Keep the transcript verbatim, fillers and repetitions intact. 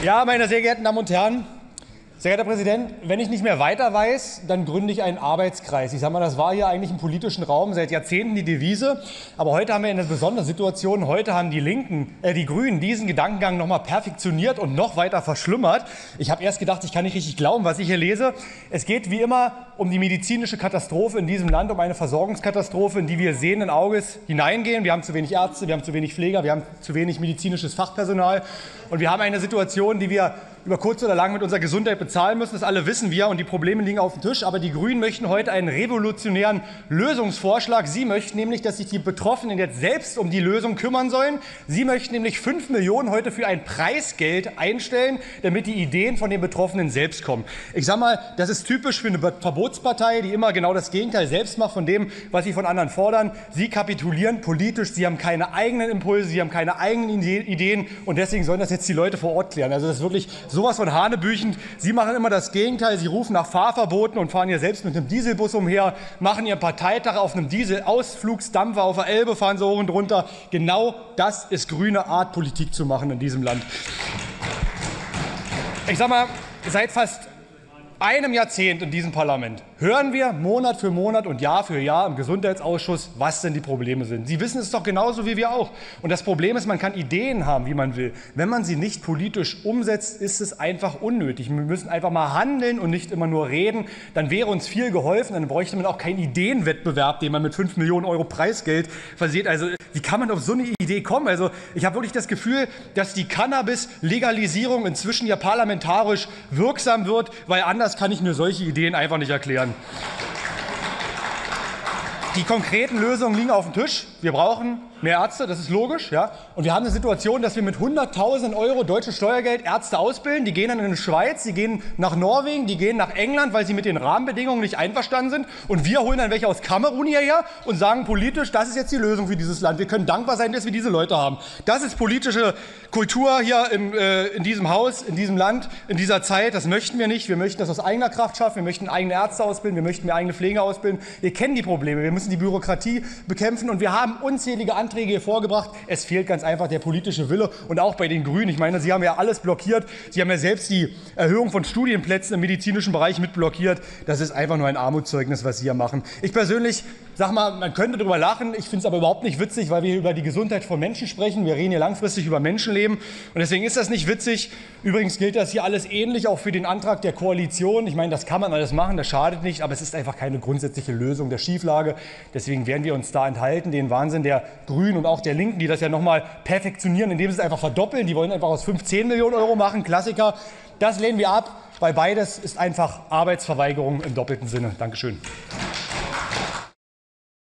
Ja, meine sehr geehrten Damen und Herren, sehr geehrter Präsident, wenn ich nicht mehr weiter weiß, dann gründe ich einen Arbeitskreis. Ich sage mal, das war hier eigentlich im politischen Raum seit Jahrzehnten die Devise. Aber heute haben wir eine besondere Situation. Heute haben die Linken, äh, die Grünen diesen Gedankengang noch mal perfektioniert und noch weiter verschlimmert. Ich habe erst gedacht, ich kann nicht richtig glauben, was ich hier lese. Es geht wie immer um die medizinische Katastrophe in diesem Land, um eine Versorgungskatastrophe, in die wir sehenden Auges hineingehen. Wir haben zu wenig Ärzte, wir haben zu wenig Pfleger, wir haben zu wenig medizinisches Fachpersonal. Und wir haben eine Situation, die wir über kurz oder lang mit unserer Gesundheit bezahlen müssen. Das alle wissen wir und die Probleme liegen auf dem Tisch. Aber die Grünen möchten heute einen revolutionären Lösungsvorschlag. Sie möchten nämlich, dass sich die Betroffenen jetzt selbst um die Lösung kümmern sollen. Sie möchten nämlich fünf Millionen heute für ein Preisgeld einstellen, damit die Ideen von den Betroffenen selbst kommen. Ich sage mal, das ist typisch für eine Verbotspartei, die immer genau das Gegenteil selbst macht von dem, was sie von anderen fordern. Sie kapitulieren politisch, sie haben keine eigenen Impulse, sie haben keine eigenen Ideen und deswegen sollen das jetzt die Leute vor Ort klären. Also das ist wirklich sowas von hanebüchend. Sie machen immer das Gegenteil. Sie rufen nach Fahrverboten und fahren hier selbst mit einem Dieselbus umher, machen ihren Parteitag auf einem Dieselausflugsdampfer auf der Elbe, fahren so hoch und runter. Genau das ist grüne Art, Politik zu machen in diesem Land. Ich sag mal, seit fast einem Jahrzehnt in diesem Parlament hören wir Monat für Monat und Jahr für Jahr im Gesundheitsausschuss, was denn die Probleme sind. Sie wissen es doch genauso wie wir auch. Und das Problem ist, man kann Ideen haben, wie man will. Wenn man sie nicht politisch umsetzt, ist es einfach unnötig. Wir müssen einfach mal handeln und nicht immer nur reden. Dann wäre uns viel geholfen. Dann bräuchte man auch keinen Ideenwettbewerb, den man mit fünf Millionen Euro Preisgeld verseht. Also wie kann man auf so eine Idee kommen? Also ich habe wirklich das Gefühl, dass die Cannabis-Legalisierung inzwischen ja parlamentarisch wirksam wird, weil anders kann ich mir solche Ideen einfach nicht erklären. Die konkreten Lösungen liegen auf dem Tisch. Wir brauchen mehr Ärzte, das ist logisch. Ja? Und wir haben eine Situation, dass wir mit hunderttausend Euro deutsches Steuergeld Ärzte ausbilden. Die gehen dann in die Schweiz, die gehen nach Norwegen, die gehen nach England, weil sie mit den Rahmenbedingungen nicht einverstanden sind. Und wir holen dann welche aus Kamerun hierher und sagen politisch, das ist jetzt die Lösung für dieses Land. Wir können dankbar sein, dass wir diese Leute haben. Das ist politische Kultur hier in, äh, in diesem Haus, in diesem Land, in dieser Zeit. Das möchten wir nicht. Wir möchten das aus eigener Kraft schaffen. Wir möchten eigene Ärzte ausbilden. Wir möchten mehr eigene Pfleger ausbilden. Wir kennen die Probleme. Wir müssen die Bürokratie bekämpfen. Und wir haben unzählige Anträge hier vorgebracht. Es fehlt ganz einfach der politische Wille. Und auch bei den Grünen. Ich meine, Sie haben ja alles blockiert. Sie haben ja selbst die Erhöhung von Studienplätzen im medizinischen Bereich mit blockiert. Das ist einfach nur ein Armutszeugnis, was Sie hier machen. Ich persönlich sag mal, man könnte darüber lachen. Ich finde es aber überhaupt nicht witzig, weil wir hier über die Gesundheit von Menschen sprechen. Wir reden hier langfristig über Menschenleben. Und deswegen ist das nicht witzig. Übrigens gilt das hier alles ähnlich auch für den Antrag der Koalition. Ich meine, das kann man alles machen, das schadet nicht. Aber es ist einfach keine grundsätzliche Lösung der Schieflage. Deswegen werden wir uns da enthalten. Den Wahnsinn der Grünen und auch der Linken, die das ja noch mal perfektionieren, indem sie es einfach verdoppeln. Die wollen einfach aus fünf zehn Millionen Euro machen. Klassiker. Das lehnen wir ab, weil beides ist einfach Arbeitsverweigerung im doppelten Sinne. Dankeschön.